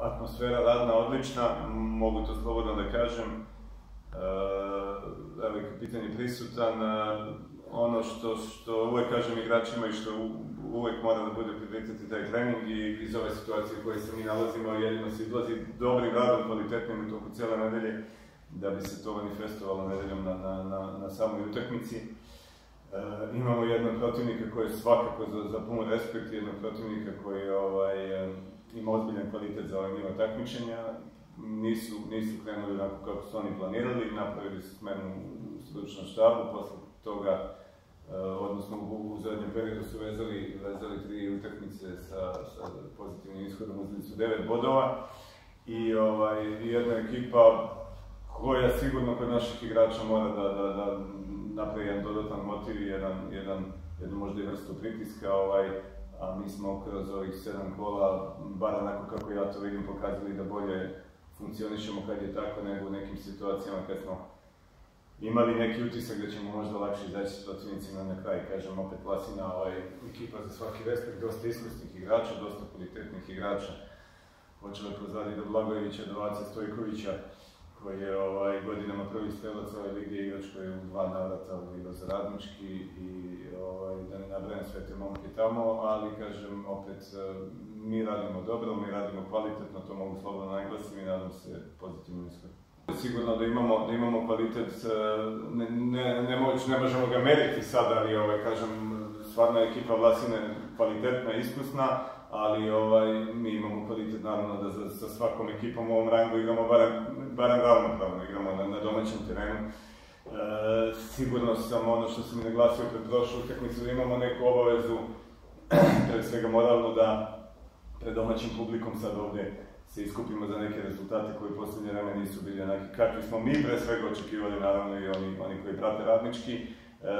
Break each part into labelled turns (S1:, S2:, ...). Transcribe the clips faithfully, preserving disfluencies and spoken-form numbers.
S1: atmosfera radna odlična, mogu to slobodno da kažem. Veliko pitanje prisutan. Ono što, što uvek kažem igračima i što uvek mora da bude prioritet taj trening i iz ove situacije u kojoj se mi nalazimo, jedino se izlazi dobrim radom, kvalitetnim u toku cijele nedelje, da bi se to manifestovalo nedeljom na, na, na, na samoj utakmici. E, imamo jednog protivnika koji je svakako za, za pun respekt, jednog protivnika koji ovaj, ima ozbiljan kvalitet za ovaj nivo takmičenja. Nisu, nisu krenuli onako kako su oni planirali, napravili su smenu u stručnom štabu, posle toga, odnosno u zadnjem periodu su vezali, vezali tri utakmice sa, sa pozitivnim ishodom, uzeli su devet bodova i ovaj, jedna ekipa koja sigurno kod naših igrača mora da, da, da napravi jedan dodatan motiv i jedan, jedan, jednu možda i vrstu pritiska, ovaj, a mi smo kroz ovih sedam kola, bar onako kako ja to vidim, pokazali da bolje funkcionišemo kad je tako nego u nekim situacijama kad smo imali neki utisak da ćemo možda lakše izaći s protivnicima na kraj. Kažem, opet Vlasina ovaj, ekipa za svaki respekt, dosta iskusnih igrača, dosta kvalitetnih igrača. Počelo je pozvati do Blagojevića, do Ace Stojkovića, koji je ovaj, godinama prvi strelac ove lige, igrač koji je u dva navrata igrao za Radnički i ovaj, da ne nabrajam sve te momke tamo, ali kažem, opet mi radimo dobro, mi radimo kvalitetno, to mogu slobodno naglasim i nadam se pozitivno ishod. Sigurno da imamo, da imamo kvalitet, ne, ne, ne, moć, ne možemo ga meriti sad, ali ovaj, kažem, stvarno je ekipa Vlasine kvalitetna, iskusna, ali ovaj, mi imamo kvalitet naravno da za, sa svakom ekipom u ovom rangu igramo barem, barem ravnopravno, igramo na, na domaćem terenu. E, sigurno sam ono što sam i naglasio pred prošlu utakmicu, da imamo neku obavezu, pre svega moralno, da pred domaćim publikom sad ovde se iskupimo za neke rezultate koji u poslednje vreme nisu bili onaki kakvi smo mi pre svega očekivali, naravno i oni, oni koji prate Radnički. E,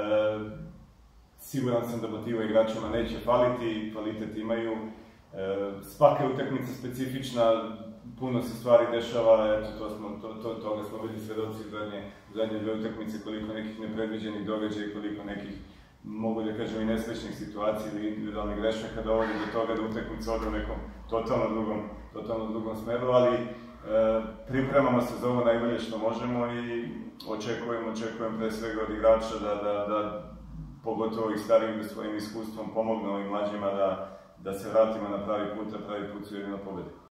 S1: siguran sam da motiva igračima neće faliti, kvalitet imaju. E, svaka je utakmica specifična, puno se stvari dešava, eto, to smo, to, to, toga smo bili svedoci u zadnje, zadnje dve utakmice, koliko nekih nepredviđenih događaja, koliko nekih, mogu da kažem, i nesrećnih situacija ili individualnih grešaka dovodi do toga da utakmica ode u nekom totalno drugom, totalno drugom smeru, ali e, pripremamo se za ovo najbolje što možemo i očekujem, očekujem pre svega od igrača da, da, da pogotovo i starijim svojim iskustvom pomognu ovim mlađima da, da se vratimo na pravi put, a pravi put su jedino pobede.